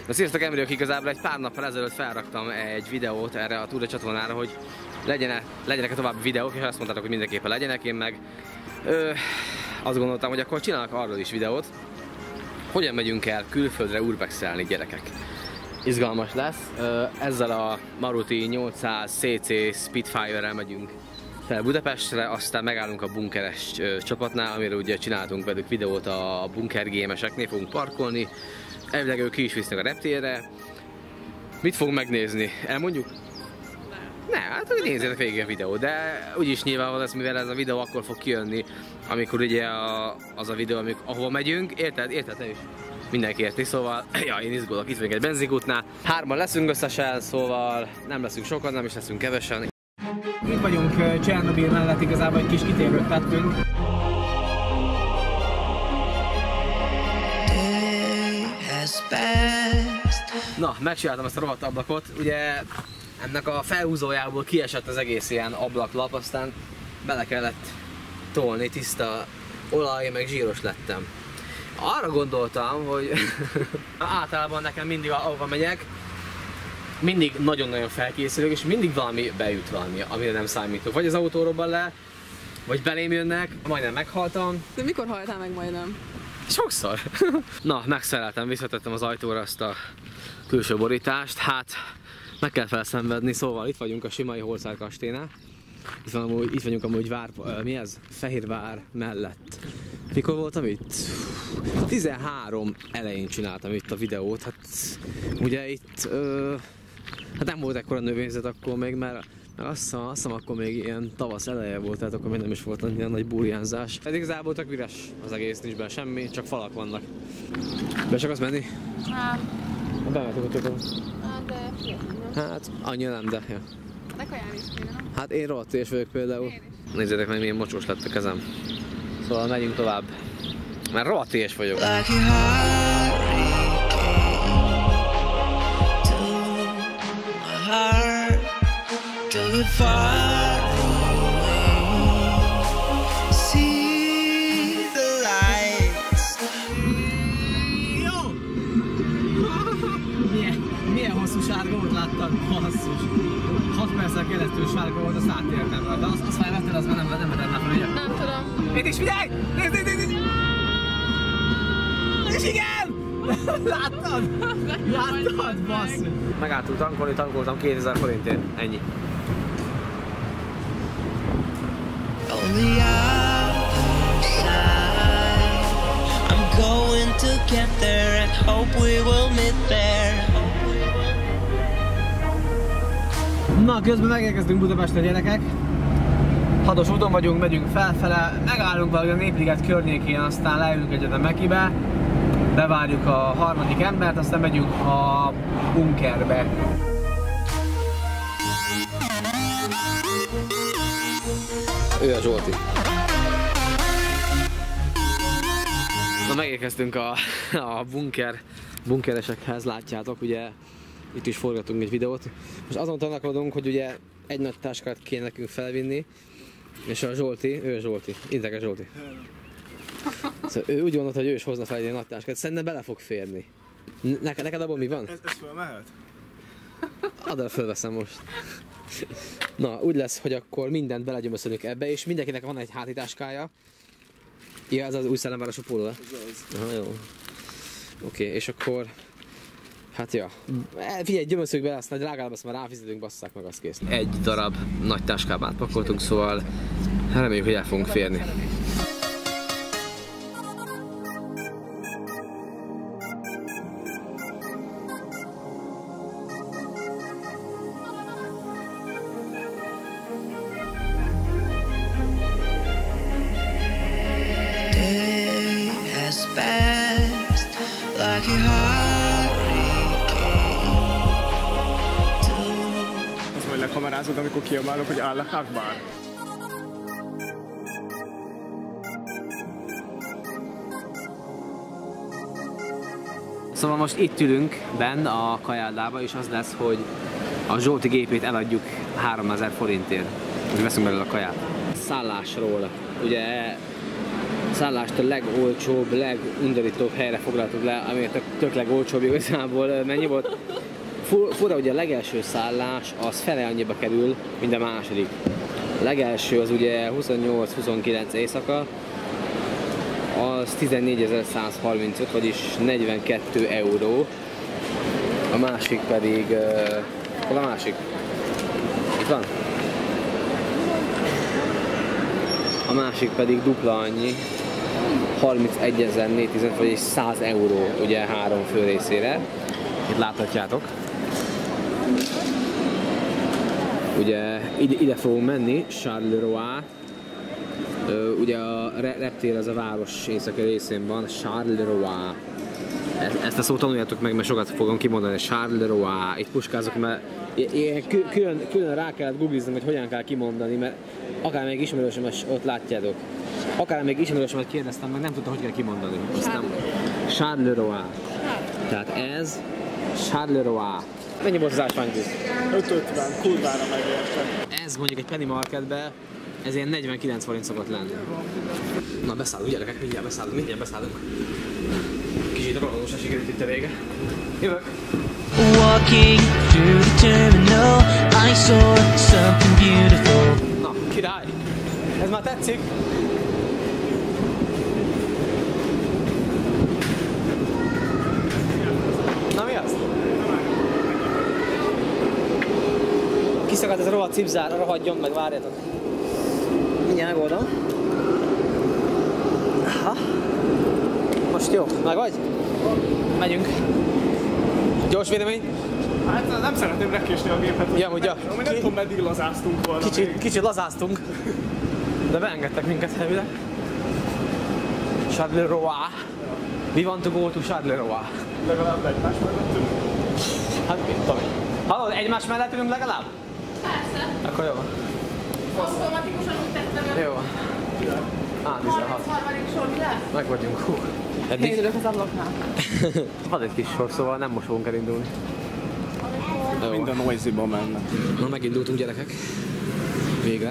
Na, sziasztok, Emrők, igazából egy pár nappal ezelőtt felraktam egy videót erre a Túra csatornára, hogy legyenek-e további videók, és azt mondtátok, hogy mindenképpen legyenek. Én meg azt gondoltam, hogy akkor csinálok arról is videót, hogyan megyünk el külföldre urbexelni, gyerekek. Izgalmas lesz. Ezzel a Maruti 800 cc Spitfire-rel megyünk fel Budapestre, aztán megállunk a bunkeres csapatnál, amiről ugye csináltunk velük videót a bunkergémeseknél, fogunk parkolni. Elvileg ők ki is visznek a reptérre. Mit fogunk megnézni? Elmondjuk? Ne, hát nézzétek végig a videó, de úgyis nyilvánvaló lesz, mivel ez a videó akkor fog kijönni, amikor ugye az a videó, ahova megyünk. Érted te is? Mindenki érti, szóval ja, én izgulok, itt vagyunk egy benzinkútnál. 3-an leszünk összesen, szóval nem leszünk sokan, nem is leszünk kevesen. Itt vagyunk Csernobil mellett, igazából egy kis kitérőt tettünk. Na, megcsináltam ezt a rohadt ablakot, ugye ennek a felhúzójából kiesett az egész ilyen ablaklap, aztán bele kellett tolni, tiszta olaj, meg zsíros lettem. Arra gondoltam, hogy általában nekem mindig ahova megyek, mindig nagyon-nagyon felkészülök, és mindig valami beüt valami, amire nem számítok. Vagy az autó robban le, vagy belém jönnek, majdnem meghaltam. De mikor haltál meg majdnem? Sokszor. Na, megszereltem, visszatettem az ajtóra azt a külső borítást, hát meg kell felszenvedni, szóval itt vagyunk a Simai Holszár kastélynál. Itt vagyunk amúgy mi ez? Fehérvár mellett. Mikor voltam itt? 13 elején csináltam itt a videót, hát ugye itt hát nem volt ekkora növényzet akkor még, mert azt hiszem akkor még ilyen tavasz eleje volt, tehát akkor még nem is volt ilyen nagy burjánzás. Ez igazából tök üres az egész, nincs benne semmi, csak falak vannak. Be csak azt menni? Hát. Bemehetünk a tökön. Hát de fiatal. Hát annyira nem, de ja. De kaján is kéne, nem? Hát én rohadt éhes vagyok például. Nézzétek meg, milyen mocsós lett a kezem. Szóval megyünk tovább. Mert rohadt éhes vagyok. Milyen hosszú sárga volt, láttad? Basszus. 6 perccel keresztül sárga volt, azt átértem rá. De azt felvetted, az már nem vettem fel, ugye? Nem tudom. Itt is figyelj! Nézd! És igen! Láttad? Láttad, basszus! Megálltunk tankolni, tankoltam 2000 forintért. Ennyi. I'm going to get there and hope we will meet there. Na, közben megérkeztünk Budapestre, gyerekek. 6-os úton vagyunk, megyünk felfele, megállunk valami a Népliget környékén, aztán leülünk egyet a Mekibe, bevárjuk a harmadik embert, aztán megyünk a bunkerbe. Ő a Zsolti. Na, megérkeztünk a bunkeresekhez, látjátok, ugye itt is forgatunk egy videót. Most azon tanakodunk, hogy ugye egy nagy táskát kéne nekünk felvinni, és a Zsolti, ő a Zsolti, integes Zsolti. Szóval ő úgy gondolta, hogy ő is hozna fel egy nagy táskát, szerintem bele fog férni. Neked abban mi van? Ez fölmehet? Add el, fölveszem most. Na, úgy lesz, hogy akkor mindent belegyömöszölünk ebbe, és mindenkinek van egy hátitáskája. Ja, ez az új Szellemvárosi póló. Aha, jó. Oké, és akkor... Hát ja. Figyelj, gyömöszöljük bele, azt nagy drágább, azt már ráfizetünk, basszák meg, azt kész. Egy darab nagy táskába átpakoltunk, szóval reméljük, hogy el fogunk férni. Az majd lekamerázod, amikor kiabálok, hogy Allah Akbar. Szóval most itt ülünk benn a kajáldába, és az lesz, hogy a Zsolti gépét eladjuk 3000 forintért. Úgy veszünk belőle a kaját. Szállásról ugye szállást a legolcsóbb, legundorítóbb helyre foglaltuk le, ami a tök legolcsóbb igazából. Mennyi volt? Fura, hogy a legelső szállás az fele annyiba kerül, mint a második. A legelső az ugye 28-29 éjszaka, az 14.135, vagyis 42 euró. A másik pedig... hol a másik? Itt van? A másik pedig dupla annyi, 31.415, vagyis 100 euró ugye 3 fő részére. Itt láthatjátok. Ugye ide fogunk menni, Charleroi. Ugye a reptér az a város északi részén van, Charleroi. Ezt a szót tanuljátok meg, mert sokat fogom kimondani, Charleroi. Itt puskázok, mert külön rá kellett googliznom, hogy hogyan kell kimondani, mert akár még ismerősömet ott látjátok. Akár még ismerősömet kérdeztem, meg nem tudtam, hogy kell kimondani. Aztán Charleroi. Tehát ez Charleroi. Mennyi volt az ásványvíz? 5,50, kurvára megérte. Ez mondjuk egy penny marketbe, ez ilyen 49 forint szokott lenni. Na beszállunk gyerekek, mindjárt beszállunk. Kicsit rohanósra sikerült itt a vége. Jövök! Walking through the terminal, I saw something beautiful. Na, király! Ez már tetszik! Na mi az? Kiszakadt ez a rohadt cipzár, rohadjon meg, várjatok! Mindjárt megoldom. Aha. Most jó, meg vagy? Megyünk. Gyors vélemény? Hát nem szeretném rekésni a gépet. Ja, ugye. Nem tudom, meddig lazáztunk volna. Kicsit lazáztunk, de beengedtek minket elvileg. Charleroi. We want to go to Charleroi. Legalább egymás mellettünk. Hát mit tudom én. Hallod, egymás mellett ülünk legalább? Persze. Akkor jó van. Automatikusan úgy tettem. Jó van. 16. Harmadik sor mi lesz? Meg vagyunk. Hú. Eddig Nézülök az ablaknál. van egy kis sor, szóval nem most fogunk elindulni. Jó. Minden noisy-ba menne. Na, megindultunk gyerekek. Végre.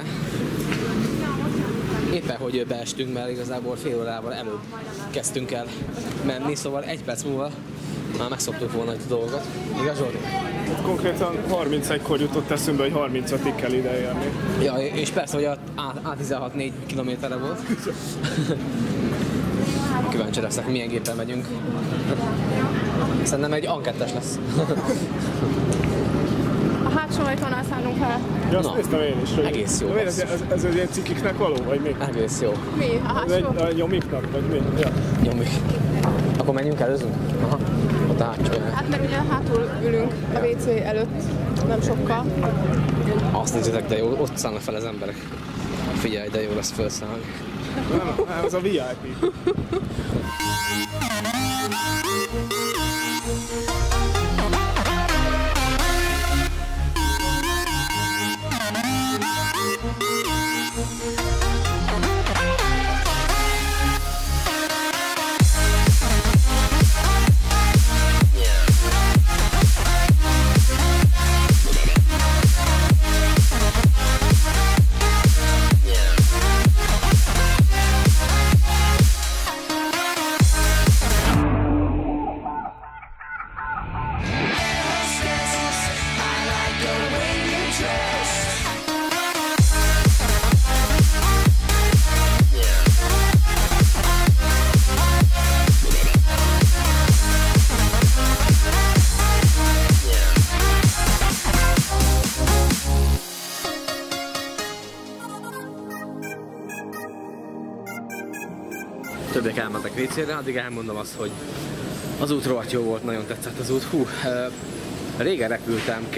Éppen, hogy beestünk, mert igazából fél órával előbb kezdtünk el menni, szóval 1 perc múlva már megszoktuk volna itt a dolgot. Igaz, Zsolti? Konkrétan 31-kor jutott eszünkbe, hogy 35-ig kell ideérni. Ja, és persze, hogy a A16 4 kilométerre volt. Kíváncsi leszek, milyen géppel megyünk. Szerintem egy ankettes lesz. A hátsó ajtónál szállunk fel. Ja, azt Na, néztem én is. Hogy egész jó. Ez egy ilyen cikiknek való, vagy mi? Egész jó. Mi? A Ez egy hátsó? a nyomiknak, vagy mi? Ja. Nyomjuk. Akkor menjünk, előzünk? Aha. Ott a hátsó. Hát mert ugye hátul ülünk a WC előtt, nem sokkal. Azt nézzétek, de jó, ott szállnak fel az emberek. Figyelj, de jó lesz felszállni. Nem, ez a VIP. Többiek elmentek WC-re, addig elmondom azt, hogy az út rohadt jó volt, nagyon tetszett az út. Hú, régen repültem,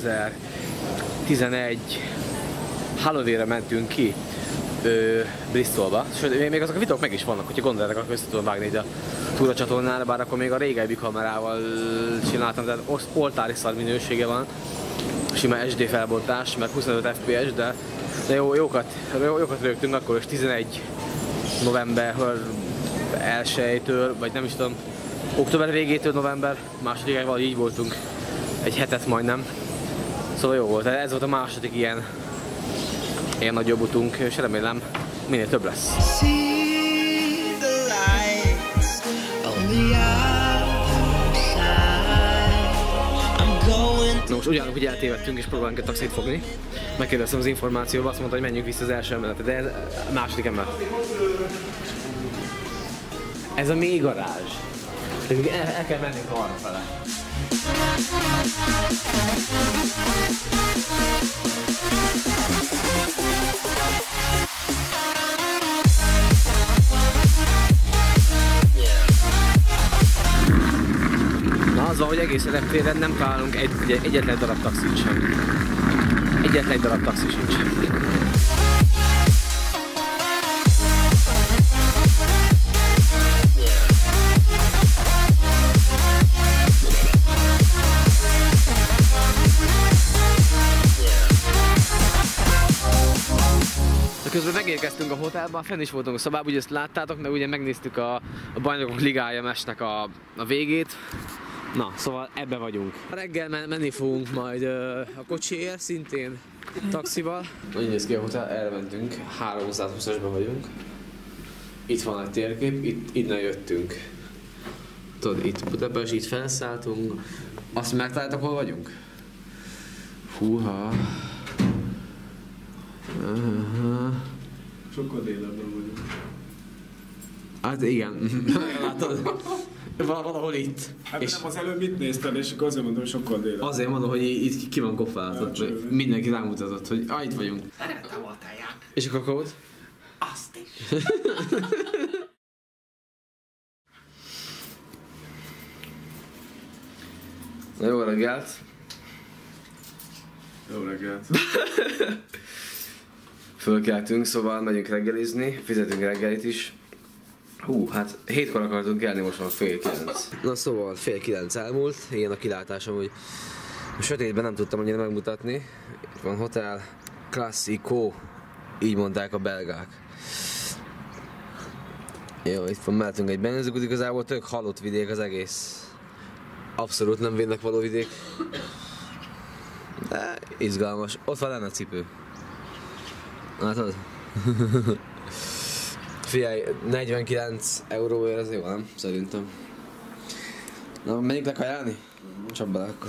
2011 Halloweenre mentünk ki Bristolba, sőt, még azok a videók meg is vannak, hogyha gondoljátok, akkor össze tudom vágni ide a túracsatornára, bár akkor még a régebbi kamerával csináltam, tehát oltári szar minősége van, sima SD felbontás, meg 25 fps, de jókat rögtünk akkor is 11 november 1-től, vagy nem is tudom, október végétől november másodikáig valahogy így voltunk, egy hetet majdnem. Szóval jó volt, ez volt a második ilyen nagyobb utunk, és remélem minél több lesz. See the other side. I'm going. Na most ugyanúgy eltévedtünk és próbálunk egy taxit fogni. Megkérdeztem az információba, azt mondta, hogy menjünk vissza az első emeletre, de ez a második emelet. Ez a mély garázs. El kell mennünk arra fele. Na az van, hogy egész reptéren nem találunk egyetlen darab taxit sem. Egyetlen darab taxi sincs. Közben megérkeztünk a hotelba, fenn is voltunk a szobában, ugye ezt láttátok, meg ugye megnéztük a Bajnokok Ligája mesnek a végét. Na, szóval ebbe vagyunk. Reggel menni fogunk majd a kocsiért, szintén taxival. Úgy néz ki a hotel, erre mentünk, 320-asban vagyunk. Itt van egy térkép, innen jöttünk. Tudod, itt Budapest, itt felszálltunk. Azt megtaláltak, hol vagyunk? Húha. Sokkal délebben vagyunk. Hát igen, látod? Valahol itt. Hát és nem az előbb mit nézted, és akkor azért mondom, hogy sokkal délebben. Azért mondom, hogy itt ki van kopáltott, mindenki rámutatott, hogy itt vagyunk. Szeretem a teját. És a kakaót? Azt is. Na, jó reggelt! Jó reggelt! Fölkeltünk, szóval megyünk reggelizni, fizetünk reggelit is. Hú, hát 7-kor akartunk kelni, most van 8:30. Na szóval 8:30 elmúlt, ilyen a kilátásom, hogy a sötétben nem tudtam annyira megmutatni. Itt van hotel, Classico, így mondták a belgák. Jó, itt van mellettünk egy benzinkút, igazából tök halott vidék az egész. Abszolút nem védnek való vidék. De izgalmas, ott van lenne a cipő. Látod? Figyelj, 49 euróért ez jó, nem? Szerintem. Na, menjünk lekajálni? Csap bele akkor.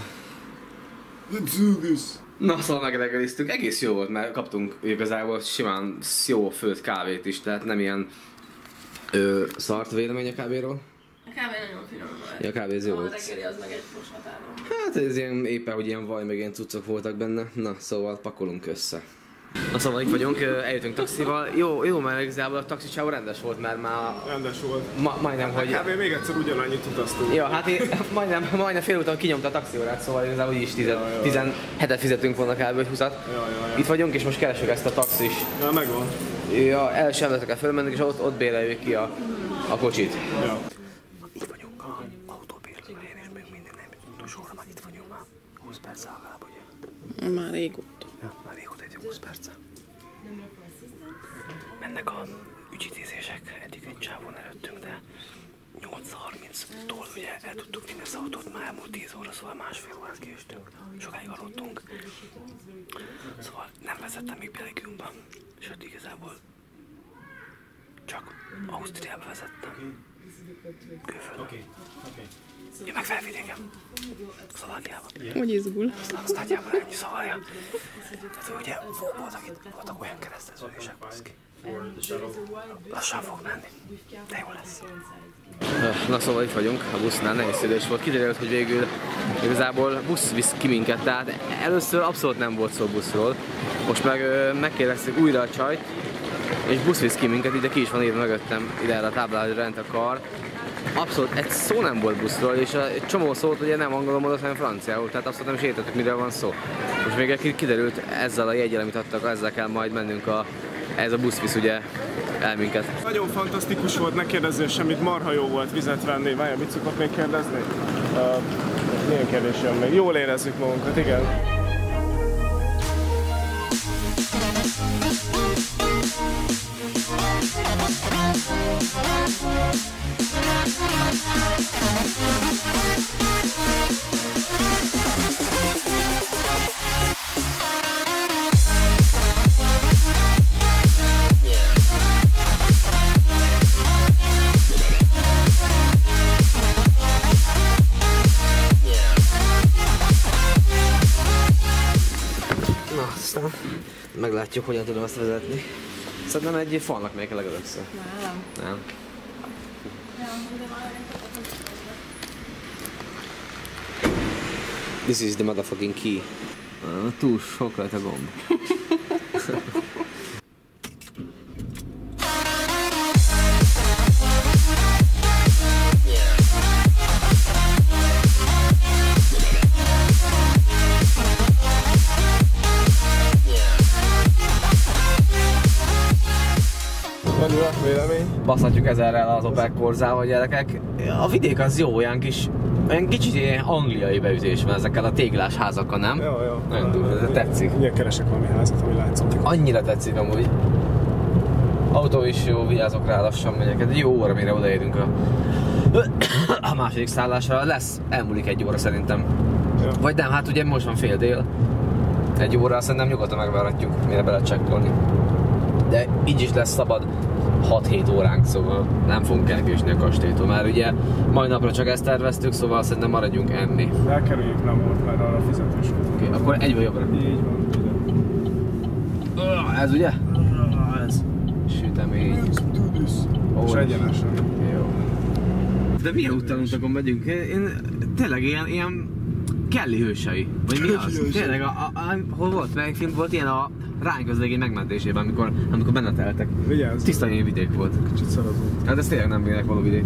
Na, szóval megreggeliztünk. Egész jó volt, mert kaptunk igazából simán jó főtt kávét is, tehát nem ilyen szart vélemény a kávéról. A kávé nagyon finom volt. Ja, a kávé ez jó volt. A reggeli az meg egy fos határon. Hát ez ilyen, éppen, hogy ilyen vaj, meg ilyen cuccok voltak benne. Na, szóval pakolunk össze. Na szóval itt vagyunk, eljöttünk taxival. Jó, mert igazából a taxicsávó rendes volt, mert már... Rendes volt. Majdnem, hogy... Kb. Még egyszer ugyanannyit utaztunk. Ja, hát majdnem fél úton kinyomta a taxiórát, szóval igazából így is 17-et fizetünk volna kb. Vagy 20-at. Ja. Itt vagyunk és most keresünk ezt a taxis. Na, megvan. Ja, első emeletre kell fölmennünk és ott béreljük ki a kocsit. Ja. Itt vagyunk a autóbérlőhelyen és még minden nem jutunk sorra, már itt vagyunk már 20 perc legalább, ugye? Már régóta. Ja, már régóta egy 20 perc. Mennek a ügyintézések, eddig egy csávon előttünk, de 8:30-tól ugye el tudtuk vinni az autót, már elmúlt 10 óra, szóval másfél órát késtünk. Sokáig aludtunk. Szóval nem vezettem még Belgiumba, sőt igazából csak Ausztriába vezettem. Külföldön. Én meg felvidékem. Szlovákiában. Hogy izgul? Nagyjából ennyi, szóval ja. Hát ugye voltak olyan kereszteződések, baszki. Lassan fog menni, de jó lesz. Na szóval itt vagyunk, a busznál nehéz szülés volt. Kiderült, hogy végül igazából busz visz ki minket, tehát először abszolút nem volt szó buszról. Most meg megkérdeztük újra a csajt, és busz visz ki minket, ide ki is van írva mögöttem, ide erre a táblára, hogy rend a kar. Abszolút egy szó nem volt buszról, és egy csomó szót ugye nem angolul mondott, hanem franciául, tehát abszolút nem is értettük, miről van szó. Most még kiderült, ezzel a jeggyel, amit adtak, ezzel kell majd mennünk ez a busz visz ugye el minket. Nagyon fantasztikus volt, ne kérdezzél semmit, marha jó volt vizet venni. Várjál, mit szokott még kérdezni? Milyen kérdés jön még? Jól érezzük magunkat, igen. Meglátjuk, hogyan tudom azt vezetni. Szerintem egy falnak még kell legelőször. Nem. This is the motherfucking key. Túl sok rajta gomb. Baszhatjuk ezerrel az Opel Corzával, gyerekek. A vidék az jó, olyan kicsit ilyen angliai beütés van ezekkel a téglás házakkal, nem? Jó. Nagyon durva, de tetszik. Ugye keresek valami házat, ami látszott. Annyira tetszik amúgy. Autó is jó, vigyázok rá, lassan megyek. Egy jó óra, mire odaérünk a második szállásra. Elmúlik egy óra szerintem. Ja. Vagy nem, hát ugye most van fél dél. Egy óra szerintem nyugodtan megvárhatjuk, mire belecsekkolni. De így is lesz szabad 6-7 óránk, szóval nem fogunk elkésni a kastélytól. Már ugye mai napra csak ezt terveztük, szóval szerintem maradjunk enni. Elkerüljük Namort, mert arra fizetős volt. Oké, akkor egy vagy jobbra. Így van. Ez ugye? Ez. Sütemény. És egyenesen. Jó. De milyen úttaluntakon megyünk? Én tényleg ilyen Kelly hősei. Vagy mi az? Tényleg, hol volt? Melyik film volt ilyen a Ryan közlegény megmentésében, amikor benne teltek. Vigyázz. Tiszta ilyen vidék volt. Kicsit szarazó. Hát ez tényleg nem vének való vidék.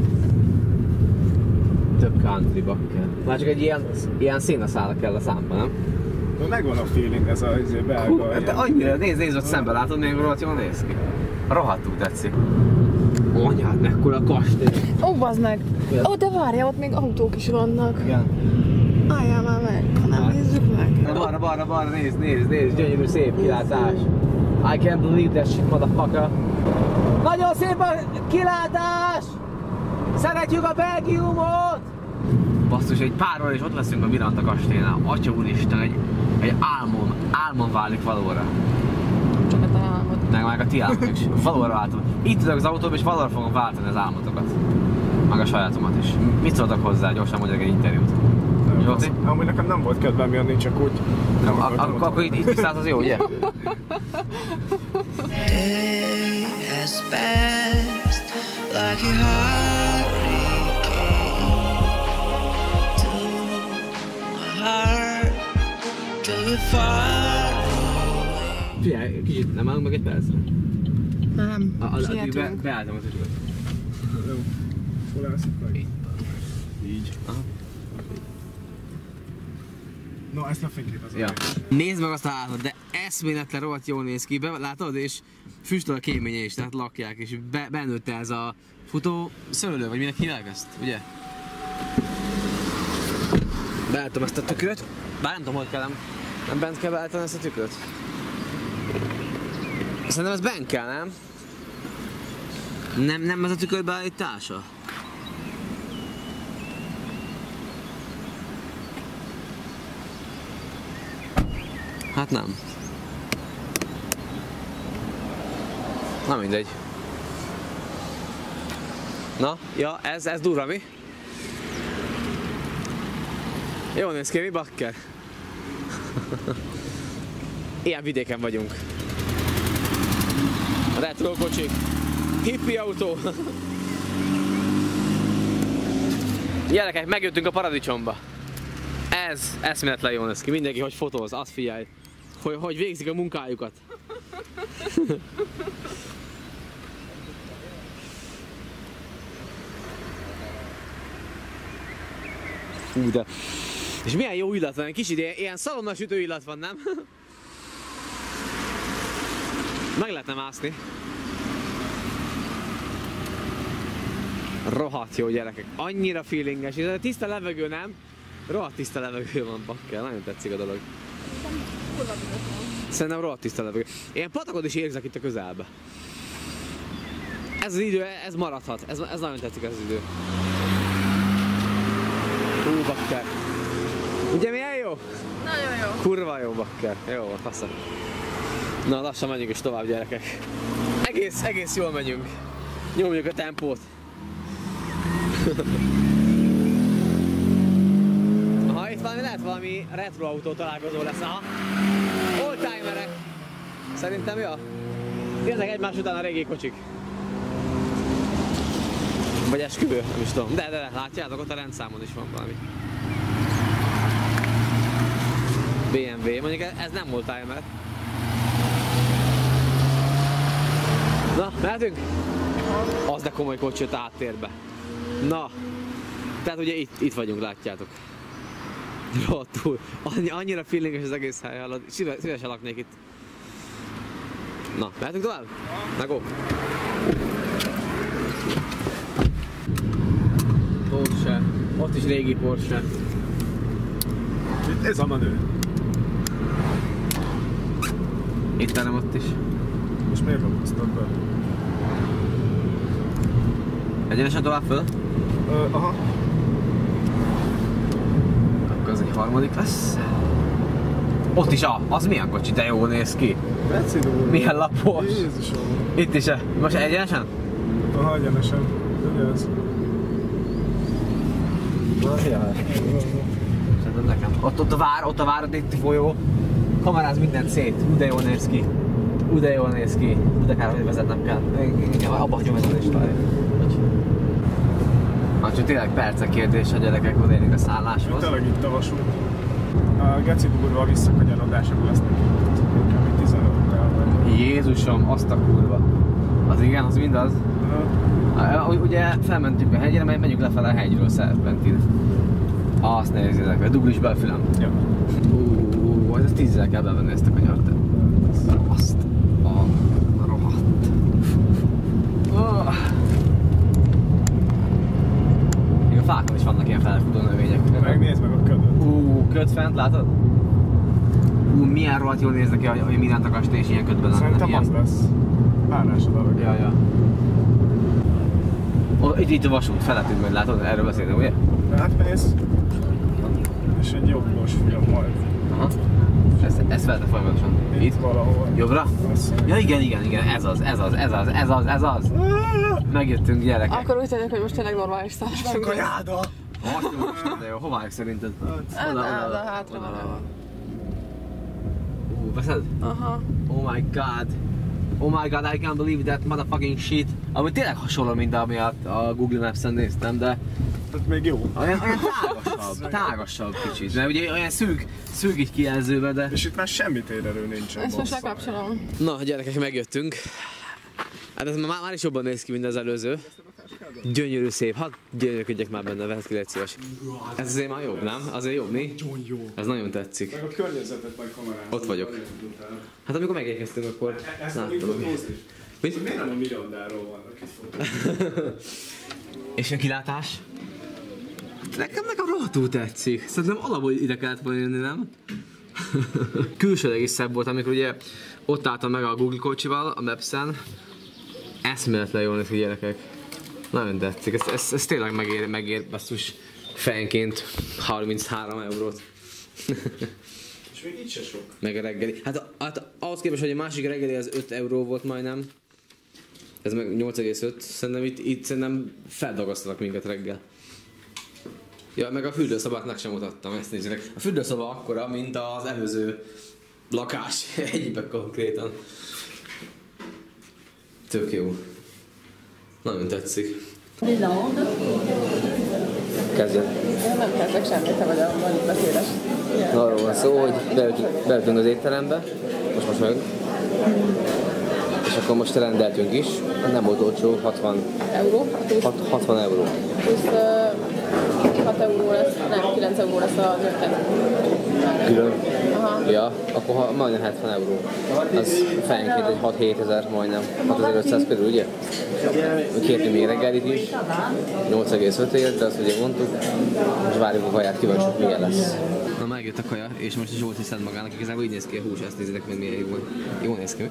Több country bakker. Már csak egy ilyen szénaszál kell a számba, nem? De megvan a feeling, ez a belga. Hát annyira, nézd, ott szembe látod, még rohadt jól néz ki. Rohadtul tetszik. Anyád, mekkora kastély. Ó, bazd meg! Ó, de várjál, ott még autók is vannak. Igen. Álljál már meg, nem nézzük meg. Balra, nézd, gyönyörű szép kilátás. I can't believe that shit, motherfucker. Nagyon szép a kilátás! Szeretjük a Belgiumot! Basszus, egy pár óra és ott leszünk a Miranda kastélynál. Atya úristen, egy álmom válik valóra. Csak a te álmod. Meg a ti álmok is. Valóra váltom. Itt ülök az autóba és valóra fogom váltani az álmotokat. Meg a sajátomat is. Mit szóltak hozzá? Gyorsan mondjak egy interjút. Zsolti? Amúgy nekem nem volt kedvem jönni, csak úgy. Akkor itt tisztállt az jó, ugye? Day has passed like a hurricane to my heart, till we're far away. Figyelj, kicsit nem állunk meg egy percre? Nem, Addig beálltam az ügyet. Jó. Hol állsz itt meg? Így. Aha. No, ezt a fényképezem. Ja. Nézd meg azt a házat, de eszméletlen rohadt jól néz ki, látod? És füstöl a kéménye is, tehát lakják, és benőtte ez a futó szőlő, vagy minek hívják ezt, ugye? Beálltam ezt a tükröt, bár nem tudom, hogy kell, nem bent kell beállítani ezt a tükröt. Szerintem ez bent kell, nem? Nem ez a tükör beállítása? Hát nem. Na mindegy. Na, ja, ez durva, mi? Jól néz ki, mi bakker? Ilyen vidéken vagyunk. Retro kocsik. Hippi autó. Gyerekek, megjöttünk a paradicsomba. Ez eszméletlen jól néz ki. Mindenki, hogy fotóz, azt figyelj. Hogy végzik a munkájukat. Hú, de... És milyen jó illat van, kicsit ilyen szalonnasütő illat van, nem? Meg lehetne mászni. Rohadt jó, gyerekek, annyira feelinges, ez a tiszta levegő, nem? Rohadt tiszta levegő van, bakker, nagyon tetszik a dolog. Szerintem rohadt tiszta levegő. Ilyen patakot is érzek itt a közelbe. Ez az idő, ez maradhat, ez nagyon tetszik ez az idő. Hú, bakker. Ugye milyen jó? Nagyon jó. Kurva jó, bakker. Jó van, faszom. Na, lassan megyünk is tovább, gyerekek. Egész jól megyünk. Nyomjuk a tempót. Aha, itt lehet valami retro autó találkozó lesz, aha. Oldtimerek. Szerintem, ja. Jönnek egymás után a régi kocsik. Vagy esküvő, nem is tudom. De, látjátok, ott a rendszámon is van valami. BMW, mondjuk ez nem volt timer. Na, mehetünk? Az de komoly kocsi jött a háttérbe. Na, tehát ugye itt vagyunk, látjátok. Rohadtul. Annyira feelinges az egész hely, hallod. Szívesen laknék itt. Na, mehetünk tovább? Na, go! Porsche. Ott is régi Porsche. Ez a menő. Itt nem ott is. Most miért lapoztak be? Egyenesen tovább föl? Aha. Akkor az egy harmadik lesz. Ott is az milyen kocsi, de jól néz ki. Milyen lapos. Jézusom. Itt is most egyenesen? Aha, egyenesen. Ugyanaz. Szerintem nekem. Ott a Váradi folyó. Kameráz mindent szét. De jól néz ki. De jól néz ki. De kár, hogy vezetnem kell. Abba hagyom vezetést találni. Csak tényleg percek kérdés, a gyerekek odaérnek a szálláshoz. Tényleg itt a vasút. A geci durva visszakanyarodások lesznek itt. Inkább 15-tel. Jézusom, azt a kurva. Az igen, az mindaz. Ugye felmentünk a hegyre, mert megyünk lefele a hegyről szerpentin. Azt nézzétek meg, duglis be a fülem. Ja. Ez 10-zel kell bevenni ezt a kanyart. Azt a rohadt. Még a fákon is vannak ilyen felfutó növények. Megnézd meg a ködöt. Köd fent, látod? Milyen rohadt jól néznek ki, hogy mindent a kastély és ilyen ködben. Szerintem az lesz. Párásod alak. Ja. Itt a vasút, felettünk majd, látod? Erről beszélünk, ugye? Hát mész. És egy jobbos film majd. Aha. Ez felette folyamatosan. Itt valahol. Jobbra? Ja igen, ez az. Megjöttünk, gyerekek. Akkor úgy tűnik, hogy most tényleg normális szállásunk. Kajáda! De jó, hová szerinted? Oda hátra valahol. Veszed? Aha. Oh my god, I can't believe that motherfucking shit. Ami tényleg hasonló, mint ami a Google Maps-en néztem, de... Tehát még jó. Olyan tágasabb kicsit, mert ugye olyan szűk így kijelzőbe, de... És itt már semmi térerő nincsen. Ezt most lekapcsolom. Na gyerekek, megjöttünk. Hát ez már is jobban néz ki, mint az előző. Gyönyörű szép, hát gyönyörködjek már benne, vehet ki, légy szíves. Ez azért már jobb, nem? Azért jobb, mi? Nagyon jó. Ez nagyon tetszik. Meg a környezetet majd kamerázom. Ott vagyok. Hát amikor megérkeztünk, akkor láttam. Mit? Miért nem a Mirandáról vannak itt fotók? És a kilátás? Nekem meg a rohadtul tetszik. Szerintem alapból ide kellett volna jönni, nem? Külsőleg is szebb volt, amikor ugye ott álltam meg a Google kocsival, a Maps-en. Eszméletlen jól néz ki, gyerekek. Nagyon tetszik. Ez tényleg megér basszus fejenként 33 eurót. És még így se sok. Meg a reggeli. Hát ahhoz képest, hogy a másik reggeli az 5 euró volt majdnem. Ez meg 8,5. Szerintem itt szerintem feldagasztanak minket reggel. Ja, meg a fürdőszobáknak sem mutattam, ezt nézzétek. A fürdőszoba akkora, mint az előző lakás egyben konkrétan. Tök jó. Nagyon tetszik. Kezdjen. Nem kezdek semmit, te vagy a beszédes. Arról van szó, hogy beültünk az étterembe, most meg. És akkor most rendeltünk is, nem volt olcsó, 60 Euró? 60 euró. Plusz 6 euró lesz, nem, 9 euró lesz az ötlet. Külön? Aha. Ja, akkor majdnem 70 euró. Az fejenként egy 6-7 ezer majdnem, 6500 körül, ugye? Kértünk még reggelit is, 8,5 ért, de azt ugye mondtuk, és várjuk a kaját, kíváncsiak milyen lesz. Na megjött a kaja, és most is Zsolt hiszed magának, igazából így néz ki a hús, ezt nézzétek meg milyen jó. Jó néz ki, mi?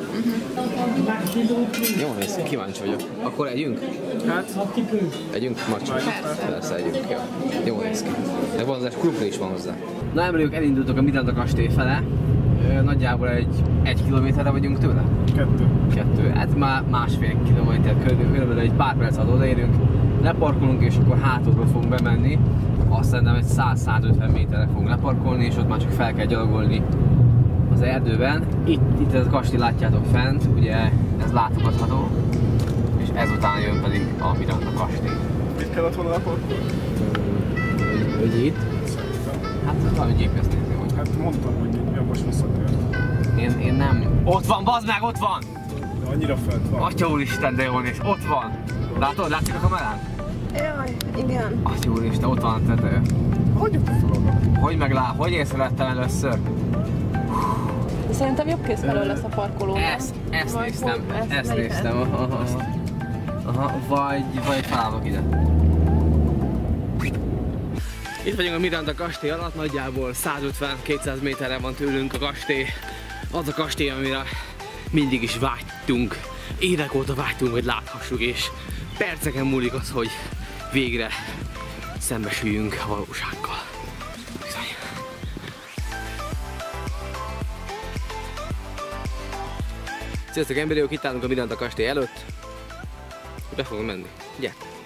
Jó néz ki, kíváncsi vagyok. Akkor együnk? Hát? Együnk? Macsa? Persze együnk, jó. Jó néz ki. Meg van az krumpli is van hozzá. Na emléljük, elindultok a Miranda kastély fele. Nagyjából egy kilométerre vagyunk tőle? 2. Hát már másfél kilométer körülbelül egy pár perc alatt odaérünk. Leparkolunk és akkor hátulról fogunk bemenni. Azt szerintem egy 100-150 méterre fogunk leparkolni és ott már csak fel kell gyalogolni az erdőben. Itt ez a kastély látjátok fent, ugye ez látogatható. És ezután jön pedig a Miranda kastély. Mit kellett volna akkor? Hogy itt? Hát valami GPS nézni, hogy... Hát mondtam, hogy ja, most visszatért. Én nem... Ott van, bazd meg, ott van! De annyira fent van. Atya úristen, de jól néz, ott van! Látod? Látszik a kamerán? Jaj, igen. Atya úristen, ott van a tető. Hogy észrevettem először? De szerintem jobb kész felől lesz a parkoló. Ezt néztem, ezt néztem. Aha, vagy felállok ide. Itt vagyunk a Miranda kastély alatt, nagyjából 150-200 méterre van tőlünk a kastély. Az a kastély, amire mindig is vágytunk. Évek óta vágytunk, hogy láthassuk, és perceken múlik az, hogy végre szembesüljünk a valósággal. Bizony. Sziasztok emberi, itt állunk a Miranda kastély előtt. Be fogom menni. Gyertek!